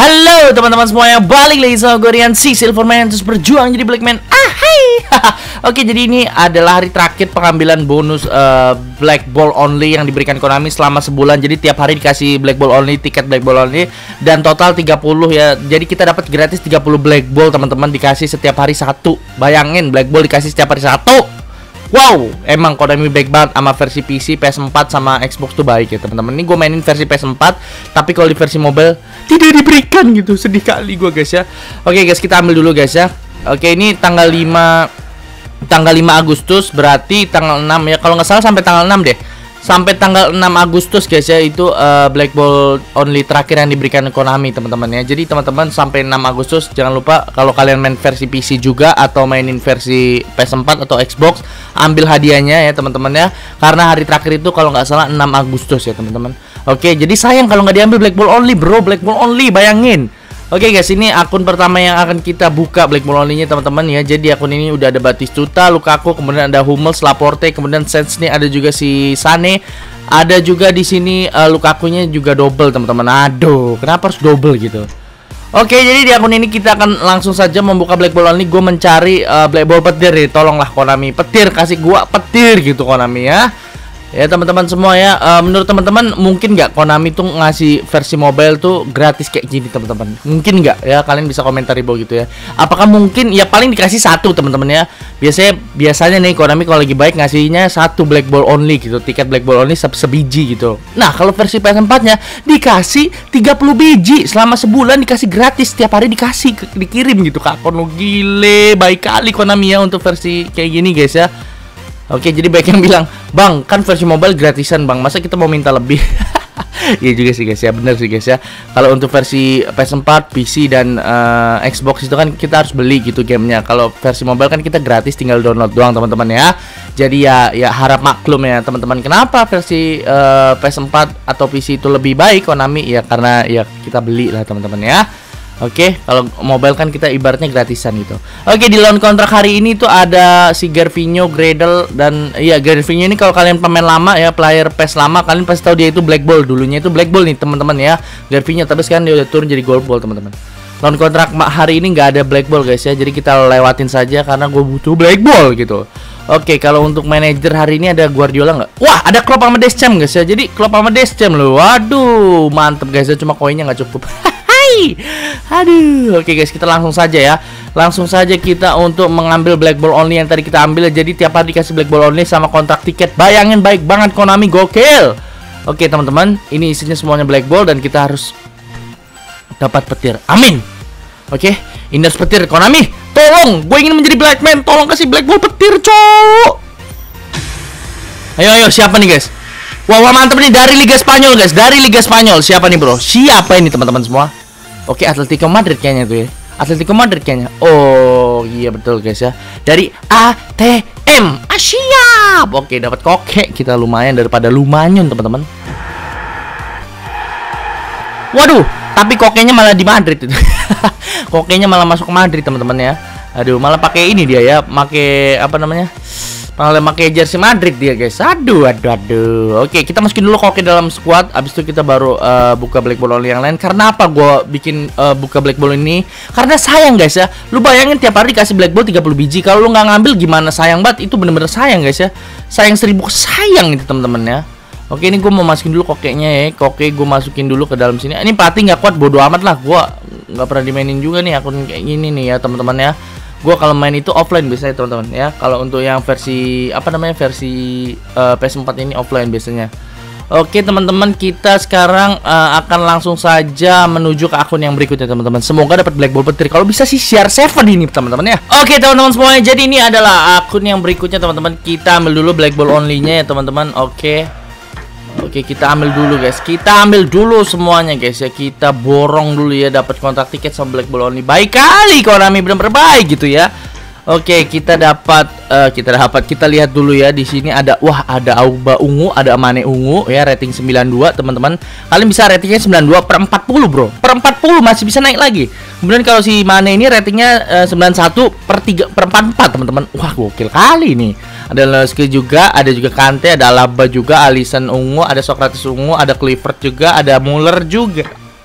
Halo teman-teman semuanya, balik lagi sama gue Rian si Silverman, terus berjuang jadi Blackman. Hai. Oke, jadi ini adalah hari terakhir pengambilan bonus Black Ball only yang diberikan Konami selama sebulan. Jadi tiap hari dikasih Black Ball only, tiket Black Ball only, dan total 30 ya. Jadi kita dapat gratis 30 Black Ball teman-teman, dikasih setiap hari satu. Bayangin, Black Ball dikasih setiap hari satu. Wow, emang Konami baik banget sama versi PC, PS4 sama Xbox tuh baik ya teman-teman. Ini gue mainin versi PS4, tapi kalau di versi mobile tidak diberikan gitu. Sedih kali gue guys ya. Oke guys, kita ambil dulu guys ya. Oke, ini tanggal 5 Agustus, berarti tanggal 6 ya. Kalau nggak salah sampai tanggal 6 deh. Sampai tanggal 6 Agustus guys ya, itu Black Ball only terakhir yang diberikan Konami teman-teman ya. Jadi teman-teman sampai 6 Agustus jangan lupa, kalau kalian main versi PC juga atau mainin versi PS4 atau Xbox, ambil hadiahnya ya teman-teman ya. Karena hari terakhir itu kalau nggak salah 6 Agustus ya teman-teman. Oke, jadi sayang kalau nggak diambil Black Ball only bro, Black Ball only, bayangin. Oke guys, ini akun pertama yang akan kita buka Black Ball only-nya teman-teman ya. Jadi akun ini udah ada Batistuta, Lukaku, kemudian ada Hummels, Laporte, kemudian Sense nih, ada juga si Sane, ada juga di sini Lukaku-nya juga double teman-teman. Aduh, kenapa harus double gitu? Oke, jadi di akun ini kita akan langsung saja membuka Black Ball only. Gue mencari Black Ball petir nih, tolonglah Konami, petir, kasih gua petir gitu Konami ya. Ya teman-teman semua ya, menurut teman-teman mungkin nggak Konami tuh ngasih versi mobile tuh gratis kayak gini teman-teman? Mungkin nggak ya? Kalian bisa komentar di bawah gitu ya. Apakah mungkin? Ya paling dikasih satu teman-teman ya. Biasanya nih Konami kalau lagi baik ngasihnya satu Black Ball only gitu, tiket Black Ball only sebiji gitu. Nah kalau versi PS4-nya dikasih 30 biji selama sebulan, dikasih gratis, setiap hari dikirim gitu kak. Kono gile, baik kali Konami ya untuk versi kayak gini guys ya. Oke, jadi baik yang bilang, bang, kan versi mobile gratisan bang, masa kita mau minta lebih? Iya juga sih guys ya, bener sih guys ya. Kalau untuk versi PS4, PC, dan Xbox itu kan kita harus beli gitu gamenya. Kalau versi mobile kan kita gratis, tinggal download doang teman-teman ya. Jadi ya harap maklum ya teman-teman. Kenapa versi PS4 atau PC itu lebih baik Konami? Ya karena ya kita beli lah teman-teman ya. Oke, kalau mobile kan kita ibaratnya gratisan gitu. Oke, di loan kontrak hari ini tuh ada si Gervinho, Gradle, dan iya Gervinho ini kalau kalian pemain lama ya, player PES lama, kalian pasti tahu dia itu Black Ball. Dulunya itu Black Ball nih teman-teman ya, Gervinho, tapi sekarang dia udah turun jadi Gold Ball teman-teman. Loan kontrak hari ini nggak ada Black Ball guys ya, jadi kita lewatin saja karena gue butuh Black Ball gitu. Oke, kalau untuk manajer hari ini ada Guardiola nggak? Wah, ada Klopp sama Deschamps guys ya. Jadi Klopp sama Deschamps loh. Waduh, mantep guys ya, cuma koinnya nggak cukup. Aduh, oke guys, kita langsung saja ya. Langsung saja kita untuk mengambil Black Ball only yang tadi kita ambil. Jadi tiap hari dikasih Black Ball only sama kontrak tiket. Bayangin, baik banget Konami, gokil. Oke teman-teman, ini isinya semuanya Black Ball dan kita harus dapat petir. Amin. Oke, ini harus petir Konami. Tolong, gue ingin menjadi Blackman. Tolong kasih Black Ball petir, cowok. Ayo, siapa nih guys? Wah, mantep nih, dari Liga Spanyol guys. Dari Liga Spanyol, siapa nih bro? Siapa ini teman-teman semua? Oke, Atletico Madrid kayaknya tuh ya. Atletico Madrid kayaknya. Oh iya betul guys ya. Dari ATM Asia. Oke, dapat kokek kita, lumayan daripada lumayan teman-teman. Waduh, tapi kokeknya malah di Madrid itu. Kokeknya malah masuk ke Madrid teman-teman ya. Aduh, malah pakai ini dia ya, pakai apa namanya? Malah pakai jersey Madrid dia guys. Aduh. Oke, kita masukin dulu koke dalam squad. Abis itu kita baru buka Black Ball only yang lain. Karena apa gue bikin buka Black Ball ini? Karena sayang guys ya. Lu bayangin tiap hari dikasih Black Ball 30 biji. Kalau lu nggak ngambil gimana, sayang banget. Itu bener-bener sayang guys ya. Sayang 1000 sayang itu teman-teman ya. Oke, ini gue mau masukin dulu kokeknya ya. Koke gue masukin dulu ke dalam sini. Ini pelatih nggak kuat, bodo amat lah. Gue nggak pernah dimainin juga nih akun kayak gini nih ya teman-teman ya. Gue kalau main itu offline biasanya teman-teman ya. Kalau untuk yang versi apa namanya, versi PS4 ini offline biasanya. Oke teman-teman, kita sekarang akan langsung saja menuju ke akun yang berikutnya teman-teman. Semoga dapat Black Ball petir. Kalau bisa sih share 7 ini teman-teman ya. Oke teman-teman semuanya, jadi ini adalah akun yang berikutnya teman-teman. Kita ambil dulu Black Ball only-nya ya teman-teman. Oke, kita ambil dulu guys. Kita ambil dulu semuanya guys ya. Kita borong dulu ya, dapat kontrak tiket sama Black Ball only. Baik kali Konami, benar-benar baik gitu ya. Oke, kita lihat dulu ya. Di sini ada, wah, ada Auba ungu, ada Mane ungu ya, rating 92 teman-teman. Kalian bisa ratingnya 92 per 40 bro. Per 40 masih bisa naik lagi. Kemudian kalau si Mane ini ratingnya 91 per 44 teman-teman. Wah, gokil kali nih. Ada Lewandowski juga, ada juga Kante, ada Alaba juga, Alisson ungu, ada Sokrates ungu, ada Kluivert juga, ada Muller juga.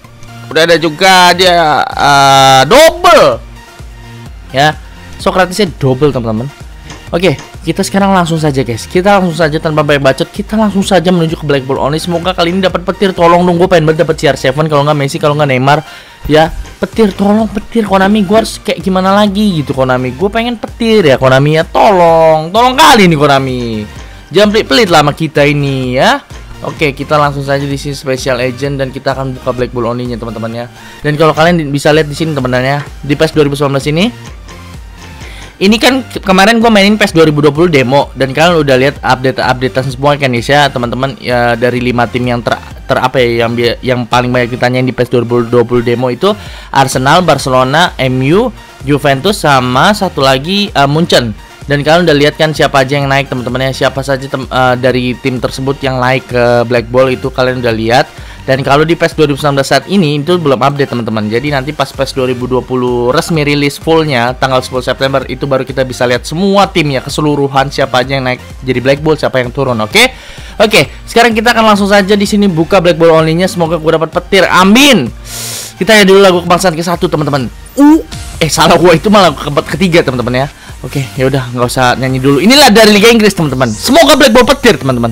Udah ada juga dia double. Ya, Socratesnya double teman-teman. Oke, kita sekarang langsung saja guys. Kita langsung saja tanpa banyak bacot. Kita langsung saja menuju ke Black Ball Only. Semoga kali ini dapat petir. Tolong dong, gue pengen banget dapat CR7. Kalau nggak Messi, kalau nggak Neymar. Ya, petir, tolong petir Konami. Gue harus kayak gimana lagi gitu Konami. Gue pengen petir ya Konami ya. Tolong kali nih Konami. Jangan pelit-pelit lah sama kita ini ya. Oke, kita langsung saja di sini Special Agent dan kita akan buka Black Ball Only-nya teman-teman ya. Dan kalau kalian bisa lihat di sini teman-teman ya, di PES 2019 ini kan kemarin gue mainin PES 2020 demo dan kalian udah lihat update-updatean semua kan ya teman-teman ya, dari 5 tim yang apa ya yang paling banyak ditanyain di PES 2020 demo itu Arsenal, Barcelona, MU, Juventus sama satu lagi Munchen. Dan kalian udah lihat kan siapa aja yang naik teman-teman ya, siapa saja dari tim tersebut yang naik ke Black Ball itu kalian udah lihat. Dan kalau di PES 2019 saat ini itu belum update teman-teman. Jadi nanti pas PES 2020 resmi rilis fullnya tanggal 10 September itu baru kita bisa lihat semua timnya keseluruhan, siapa aja yang naik jadi Black Ball, siapa yang turun. Oke, sekarang kita akan langsung saja di sini buka Black Ball Only-nya. Semoga gue dapat petir. Amin. Kita ya dulu lagu kebangsaan ke-1 teman-teman. Salah gua itu malah ketiga teman-teman ya. Oke, ya udah nggak usah nyanyi dulu. Inilah dari Liga Inggris teman-teman. Semoga Black Ball petir teman-teman.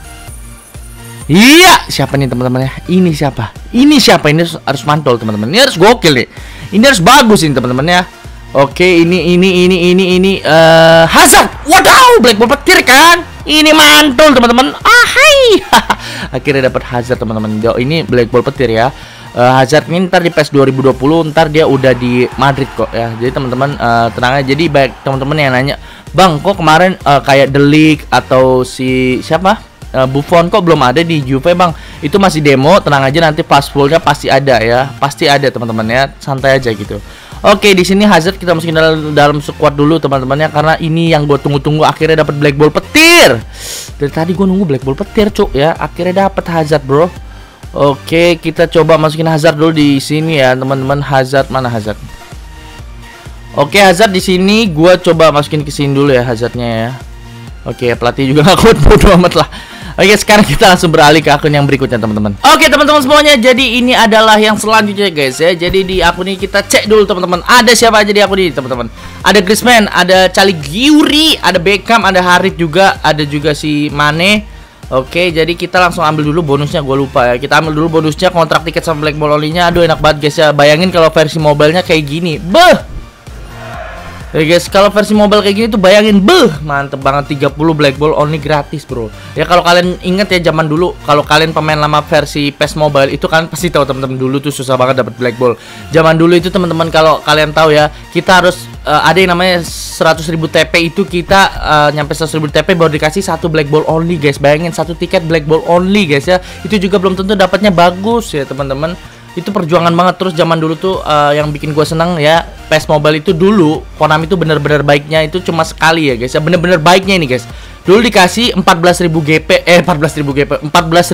Iya, siapa nih teman-teman ya? Ini siapa? Ini harus mantol teman-teman. Ini harus gokil nih. Ini harus bagus ini teman-teman ya. Oke, ini Hazard. Waduh, Black Ball petir kan? Ini mantul teman-teman. Hai. Akhirnya dapat Hazard teman-teman. Ini Black Ball petir ya. Hazard ini ntar di PES 2020 ntar dia udah di Madrid kok ya. Jadi teman-teman tenang aja. Jadi baik teman-teman yang nanya, "Bang, kok kemarin kayak The Ligt atau si siapa? Buffon kok belum ada di Juve bang?" Itu masih demo, tenang aja nanti pas fullnya pasti ada ya, pasti ada teman-teman ya, santai aja gitu. Oke, di sini Hazard kita masukin dalam squad dulu teman-teman ya, karena ini yang gue tunggu-tunggu, akhirnya dapat Black Ball petir. Dari tadi gue nunggu Black Ball petir cuk ya, akhirnya dapat Hazard bro. Oke, kita coba masukin Hazard dulu di sini ya teman-teman. Hazard mana Hazard? Oke, Hazard di sini gue coba masukin ke sini dulu ya Hazardnya ya. Oke, pelatih juga gak kuat, bodo amat lah. Oke, sekarang kita langsung beralih ke akun yang berikutnya teman-teman. Oke teman-teman semuanya, jadi ini adalah yang selanjutnya guys ya. Jadi di akun ini kita cek dulu teman-teman, ada siapa aja di akun ini teman-teman. Ada Griezmann, ada Caligiuri, ada Beckham, ada Harit juga, ada juga si Mane. Oke, jadi kita langsung ambil dulu bonusnya, gue lupa ya. Kita ambil dulu bonusnya, kontrak tiket sama Black Ball Only-nya. Aduh enak banget guys ya, bayangin kalau versi mobile-nya kayak gini. Ya guys, kalau versi mobile kayak gini tuh bayangin, mantep banget, 30 Black Ball Only gratis bro. Ya kalau kalian inget ya zaman dulu, kalau kalian pemain lama versi PES Mobile itu kan pasti tahu teman-teman, dulu tuh susah banget dapat Black Ball. Zaman dulu itu teman-teman, kalau kalian tahu ya, kita harus ada yang namanya 100.000 TP itu kita nyampe 100.000 TP baru dikasih satu Black Ball Only guys. Bayangin satu tiket Black Ball Only guys ya. Itu juga belum tentu dapatnya bagus ya teman-teman. Itu perjuangan banget. Terus zaman dulu tuh yang bikin gue seneng ya, PES Mobile itu dulu Konami itu bener-bener baiknya itu cuma sekali ya guys ya, bener-bener baiknya ini guys. Dulu dikasih 14.000 GP 14.000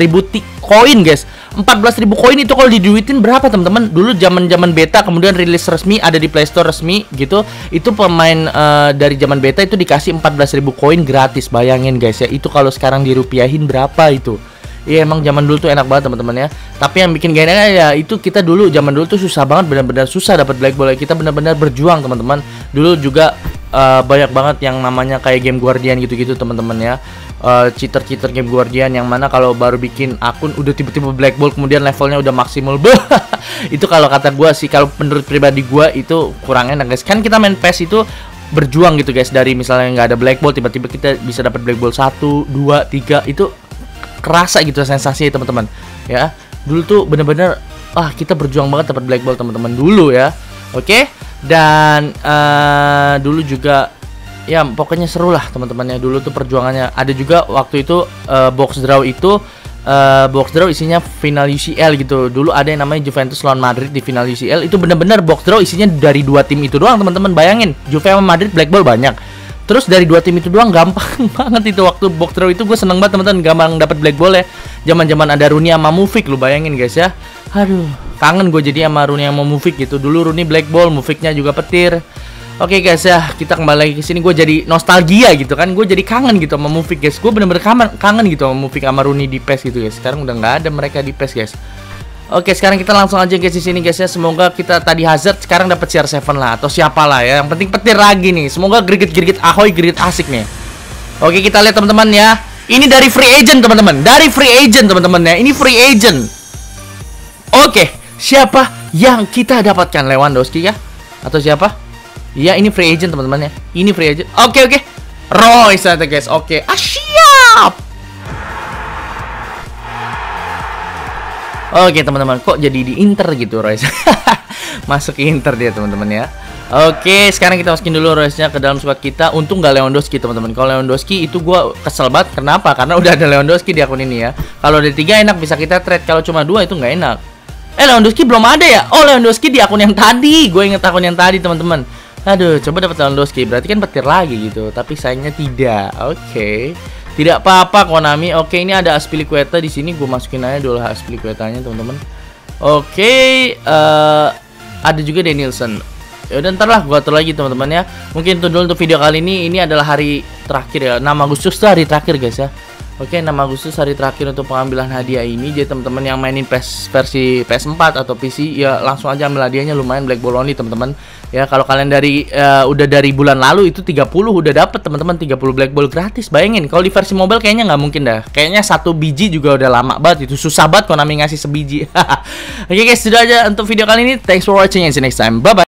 koin guys. 14.000 koin itu kalau diduitin berapa teman-teman? Dulu zaman beta, kemudian rilis resmi ada di Play Store resmi gitu. Itu pemain dari zaman beta itu dikasih 14.000 koin gratis. Bayangin guys ya, itu kalau sekarang dirupiahin berapa itu? Iya emang zaman dulu tuh enak banget teman-teman ya. Tapi yang bikin gak enak ya itu kita dulu zaman dulu tuh susah banget, benar-benar susah dapat Black Ball. Kita benar-benar berjuang teman-teman. Dulu juga banyak banget yang namanya kayak game Guardian gitu-gitu teman-teman ya. Cheater-cheater game Guardian yang mana kalau baru bikin akun udah tiba-tiba Black Ball, kemudian levelnya udah maksimal. Itu kalau kata gua sih, kalau menurut pribadi gua itu kurang enak guys. Kan kita main PES itu berjuang gitu guys, dari misalnya nggak ada Black Ball tiba-tiba kita bisa dapat Black Ball 1, 2, 3 itu kerasa gitu sensasinya teman-teman ya. Dulu tuh bener-bener kita berjuang banget dapat Black Ball teman-teman dulu ya. Oke, dan dulu juga ya pokoknya seru lah teman-teman ya. Dulu tuh perjuangannya. Ada juga waktu itu box draw itu box draw isinya final UCL gitu. Dulu ada yang namanya Juventus lawan Madrid di final UCL. Itu bener-bener box draw isinya dari dua tim itu doang teman-teman. Bayangin, Juve sama Madrid Black Ball banyak. Terus dari dua tim itu doang, gampang banget itu waktu box draw itu. Gue seneng banget teman-teman, gampang dapat Black Ball ya. Zaman-zaman ada Rooney sama Mufik, lu bayangin guys ya. Aduh, kangen gue jadi sama Rooney sama Mufik gitu. Dulu Rooney Black Ball, Mufiknya juga petir. Oke guys ya, kita kembali lagi ke sini. Gue jadi nostalgia gitu kan. Gue jadi kangen gitu sama Mufik guys. Gue bener-bener kangen gitu sama Mufik sama Rooney di PES gitu guys. Sekarang udah nggak ada mereka di PES guys. Oke, sekarang kita langsung aja guys di sini guys ya. Semoga kita tadi Hazard, sekarang dapat CR7 lah atau siapa lah ya. Yang penting petir lagi nih. Semoga gerigit-gerigit ahoy, gerigit asik nih. Oke, kita lihat teman-teman ya. Ini dari free agent teman-teman. Dari free agent teman-teman ya. Ini free agent. Oke, siapa yang kita dapatkan? Lewandowski ya? Atau siapa? Ya, ini free agent teman-teman ya. Ini free agent. Oke. Royce ada guys. Oke. Siap. Oke teman-teman, kok jadi di Inter gitu Royce? Masuk ke Inter dia teman-teman ya. Oke, sekarang kita masukin dulu Royce-nya ke dalam squad kita. Untung gak Lewandowski teman-teman. Kalau Lewandowski itu gue kesel banget. Kenapa? Karena udah ada Lewandowski di akun ini ya. Kalau ada 3 enak bisa kita trade. Kalau cuma 2 itu nggak enak. Lewandowski belum ada ya? Oh, Lewandowski di akun yang tadi. Gue inget akun yang tadi teman-teman. Aduh, coba dapat Lewandowski. Berarti kan petir lagi gitu. Tapi sayangnya tidak. Oke. Tidak apa-apa Konami. Oke, ini ada Azpilicueta di sini. Gue masukin aja dulu Azpilicuetanya teman-teman. Oke, ada juga Danielson. Ya udah ntar lah gue atur lagi teman-teman ya. Mungkin itu dulu untuk video kali ini. Ini adalah hari terakhir ya. 6 Agustus tuh hari terakhir guys ya. Oke, 6 Agustus hari terakhir untuk pengambilan hadiah ini. Jadi teman-teman yang mainin PES versi PS4 atau PC ya langsung aja ambil hadiahnya, lumayan Black Ball only teman-teman. Ya kalau kalian dari udah dari bulan lalu itu 30 udah dapet teman-teman, 30 Black Ball gratis. Bayangin kalau di versi mobile kayaknya nggak mungkin dah. Kayaknya 1 biji juga udah lama banget, itu susah banget Konami ngasih sebiji. Oke guys, sudah aja untuk video kali ini. Thanks for watching and see you next time. Bye bye.